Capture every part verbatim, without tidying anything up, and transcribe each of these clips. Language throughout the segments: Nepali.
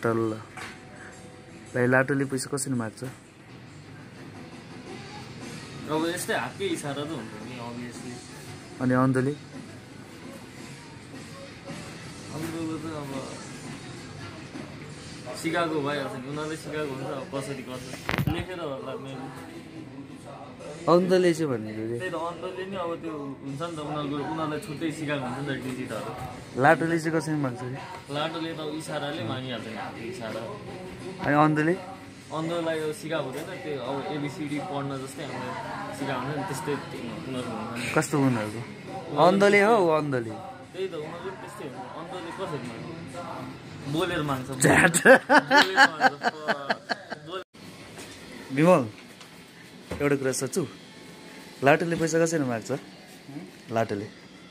टल्ल भाइ लाटोले पैसा कसरी माग्छ अब यस्तै हातकै इसारा त हुन्छ नि अभियसली अनि अन्धले अन्धले त अब सिकाएको भइहाल्छ नि उनीहरूले सिकाएको हुन्छ अब कसरी गर्छ लेखेर होला मेरो अन्धले चाहिँ भनेको त्यही त अन्धले नि अब त्यो हुन्छ नि त उनीहरूको उनीहरूलाई छुट्टै सिकाएको हुन्छ नि त डिजिटहरू लाटोले चाहिँ कसरी माग्छ लाटोले त इसाराले मागिहाल्छ नि हातको इसारा अनि अन्धले अन्धलाई सिकाएको हुँदैन त्यो अब एबिसिडी पढ्न जस्तै हामीलाई सिकाएको हुन्छ नि त्यस्तै उनीहरूको हुन्छ कस्तो उनीहरूको अन्धले हो अन्धले त्यही त उनीहरू त्यस्तै हुन्छ अन्धले कसरी माग्छ बोलेर माग्छ विमल एउटा कुरा सोध्छु लाटोले पैसा कसरी माग्छ लाटोले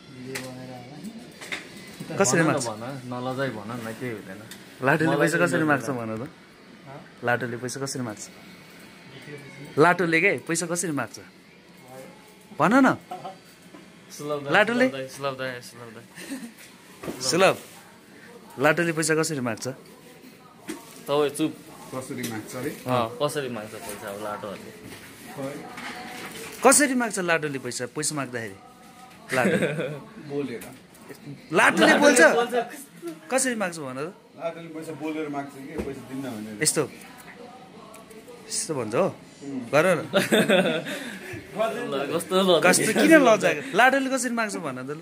कसरी माग्छ भन नलजाइ भन न केही हुँदैन लाटोले पैसा कसरी माग्छ भन त लाटोले पैसा कसरी माग्छ लाटोले के पैसा कसरी माग्छ भन न लाटोले सुलभ लाटोले पैसा कसरी माग्छ तपाईँ चुप कसरी माग्छ अरे कसरी माग्छ पैसा अब लाटोहरूले कसरी माग्छ लाटोले पैसा पैसा माग्दाखेरि लाटो बोलेर लाटोले बोल्छ कसरी माग्छ भन त लाटोले पैसा बोलेर माग्छ कि पैसा दिन्न भनेर यस्तो यस्तो भन्छ हो गर न कस्तो कस्तो किन लजाएको लाटोले कसरी माग्छ भन त ल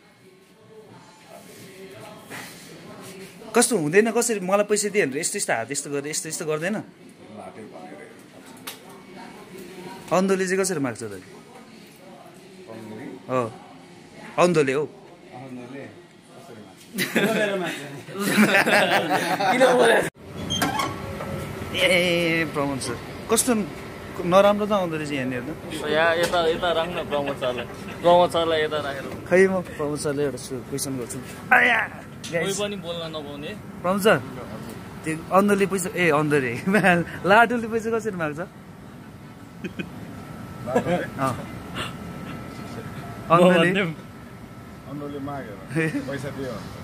कस्तो हुँदैन कसरी मलाई पैसा दिए भनेर यस्तो यस्तो हात यस्तो गरेर यस्तो यस्तो गर्दैन अन्धोले चाहिँ कसरी माग्छ त हो अन्धोले हो ए प्रमोद सर कस्तो नराम्रो त आउँदो रहेछ यहाँनिर त यहाँ यता यता राख्न प्रमोद सरलाई प्रमोद सरलाई यता राखेर खै म प्रमोद सरले एउटा क्वेसन गर्छु कोही पनि बोल्न नपाउने प्रमोद सर त्यो अन्धोले पैसा ए अन्धो रे लाटोले पैसा कसरी माग्छ अन्धोले अन्धोले मागेर पैसा दियो